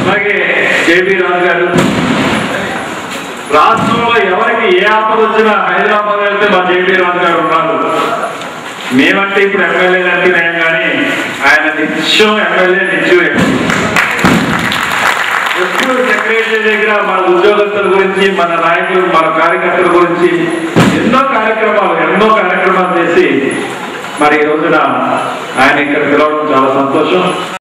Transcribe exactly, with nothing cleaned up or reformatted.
అలాగే జేబీ రాజు గారు రాష్ట్రంలో ఎవరికి ఏ ఆపద వచ్చినా హైదరాబాద్ వెళ్తే మా జేబీ రాజు గారు ఉన్నారు. మేమంటే ఇప్పుడు ఎమ్మెల్యేలు అంటున్నాం కానీ ఆయన నిత్యం ఎమ్మెల్యే నిత్యం ఎప్పుడు సెక్రటరీ దగ్గర మన ఉద్యోగస్తుల గురించి, మన నాయకులు, మన కార్యకర్తల గురించి ఎన్నో కార్యక్రమాలు ఎన్నో కార్యక్రమాలు చేసి మరి ఈ రోజున ఆయన ఇక్కడ పిలవడం చాలా సంతోషం.